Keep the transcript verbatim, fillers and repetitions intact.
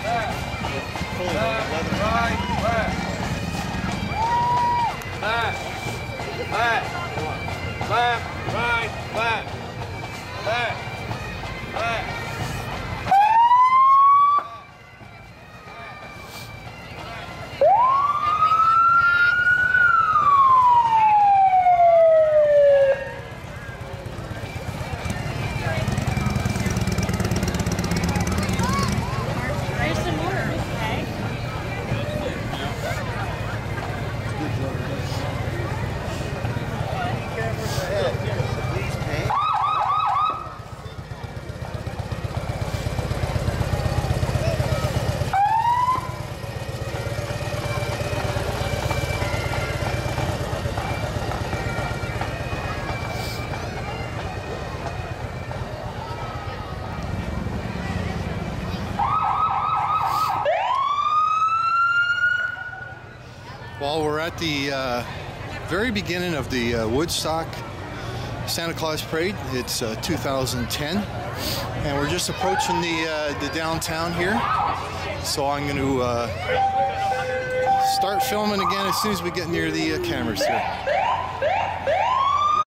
Well, we're at the uh, very beginning of the uh, Woodstock Santa Claus Parade. It's uh, two thousand ten, and we're just approaching the uh, the downtown here. So I'm going to uh, start filming again as soon as we get near the uh, cameras here.